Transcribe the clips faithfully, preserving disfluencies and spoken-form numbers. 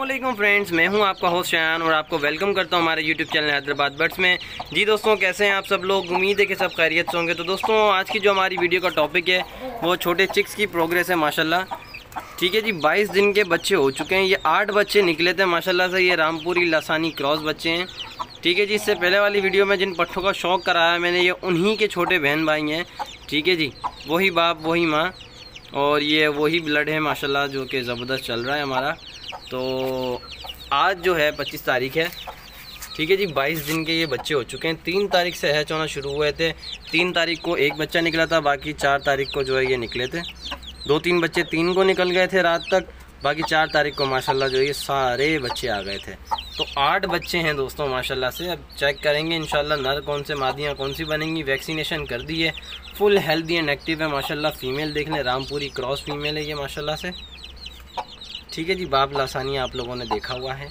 वालेकुम फ्रेंड्स, मैं हूं आपका होस्ट शान और आपको वेलकम करता हूं हमारे यूट्यूब चैनल हैदराबाद बर्ड्स में। जी दोस्तों, कैसे हैं आप सब लोग? उम्मीद है कि सब खैरियत से होंगे। तो दोस्तों, आज की जो हमारी वीडियो का टॉपिक है वो छोटे चिक्स की प्रोग्रेस है माशाल्लाह। ठीक है जी, बाईस दिन के बच्चे हो चुके हैं। ये आठ बच्चे निकले थे माशाल्लाह से। ये रामपुरी लसानी क्रॉस बच्चे हैं। ठीक है जी, इससे पहले वाली वीडियो में जिन पट्ठों का शौक़ कराया मैंने, ये उन्हीं के छोटे बहन भाई हैं। ठीक है जी, वही बाप वही माँ और ये वही ब्लड है माशाल्लाह, जो कि ज़बरदस्त चल रहा है हमारा। तो आज जो है पच्चीस तारीख है। ठीक है जी, बाईस दिन के ये बच्चे हो चुके हैं। तीन तारीख से हैच होना शुरू हुए थे। तीन तारीख को एक बच्चा निकला था, बाकी चार तारीख को जो है ये निकले थे। दो तीन बच्चे तीन को निकल गए थे रात तक, बाकी चार तारीख को माशाल्लाह जो ये सारे बच्चे आ गए थे। तो आठ बच्चे हैं दोस्तों माशाल्लाह से। अब चेक करेंगे इंशाल्लाह नर कौन से मादियाँ कौन सी बनेंगी। वैक्सीनेशन कर दी है, फुल हेल्दी एंड एक्टिव है माशाल्लाह। फीमेल देख लें, रामपुरी क्रॉस फीमेल है ये माशाल्लाह से। ठीक है जी, बाप लासानी आप लोगों ने देखा हुआ है।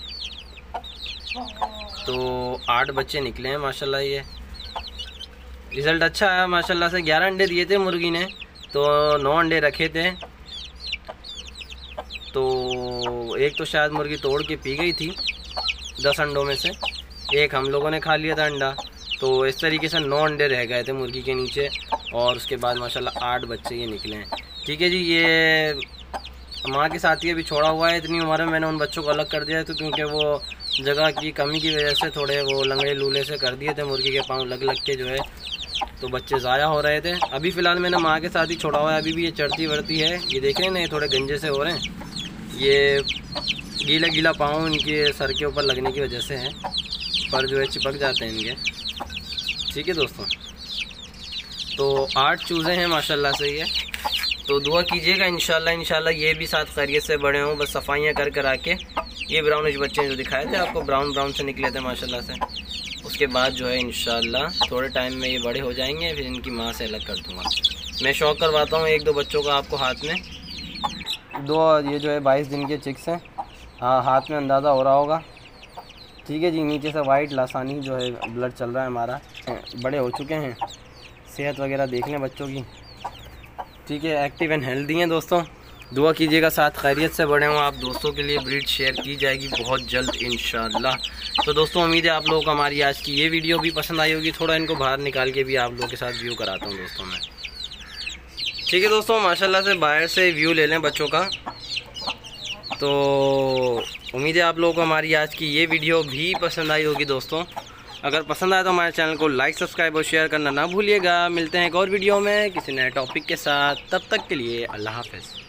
तो आठ बच्चे निकले हैं माशाल्लाह। ये रिज़ल्ट अच्छा है माशाल्लाह से। ग्यारह अंडे दिए थे मुर्गी ने, तो नौ अंडे रखे थे। तो एक तो शायद मुर्गी तोड़ के पी गई थी दस अंडों में से, एक हम लोगों ने खा लिया था अंडा। तो इस तरीके से नौ अंडे रह गए थे मुर्गी के नीचे और उसके बाद माशाल्लाह आठ बच्चे ये निकले हैं। ठीक है जी, ये माँ के साथ ही अभी छोड़ा हुआ है। इतनी उम्र में मैंने उन बच्चों को अलग कर दिया है, तो क्योंकि वो जगह की कमी की वजह से थोड़े वो लंगड़े लूले से कर दिए थे। मुर्गी के पाँव लग लग के जो है तो बच्चे ज़ाया हो रहे थे। अभी फ़िलहाल मैंने माँ के साथ ही छोड़ा हुआ है। अभी भी ये चढ़ती वढ़ती है। ये देख रहे हैं ना, ये थोड़े गंजे से हो रहे हैं। ये गीला गीला पाँव इनके सर के ऊपर लगने की वजह से है, पर जो है चिपक जाते हैं इनके। ठीक है दोस्तों, तो आठ चूज़े हैं माशाल्लाह से ये। तो दुआ कीजिएगा इंशाल्लाह इंशाल्लाह ये भी साथ खैरियत से बड़े हों। बस सफाइयाँ कर कर आके ये ब्राउनिश बच्चे जो दिखाए थे आपको, ब्राउन ब्राउन से निकले थे माशाल्लाह से। उसके बाद जो है इंशाल्लाह थोड़े टाइम में ये बड़े हो जाएंगे, फिर इनकी माँ से अलग कर दूँगा। मैं शौक करवाता हूँ एक दो बच्चों का आपको हाथ में। दो ये जो है बाईस दिन के चिक्स हैं। हाँ, हाथ में अंदाज़ा हो रहा होगा। ठीक है जी, नीचे से वाइट लासानी जो है ब्लड चल रहा है हमारा। बड़े हो चुके हैं, सेहत वगैरह देख लें बच्चों की। ठीक है, एक्टिव एंड हेल्दी हैं दोस्तों। दुआ कीजिएगा साथ खैरियत से बड़े हों। आप दोस्तों के लिए ब्रीड शेयर की जाएगी बहुत जल्द इंशाल्लाह। तो दोस्तों, उम्मीद है आप लोगों को हमारी आज की ये वीडियो भी पसंद आई होगी। थोड़ा इनको बाहर निकाल के भी आप लोगों के साथ व्यू कराता हूँ दोस्तों मैं। ठीक है दोस्तों, माशाल्लाह से बाहर से व्यू ले लें बच्चों का। तो उम्मीद है आप लोगों को हमारी आज की ये वीडियो भी पसंद आई होगी दोस्तों। अगर पसंद आए तो हमारे चैनल को लाइक सब्सक्राइब और शेयर करना ना भूलिएगा। मिलते हैं एक और वीडियो में किसी नए टॉपिक के साथ। तब तक के लिए अल्लाह हाफ़िज़।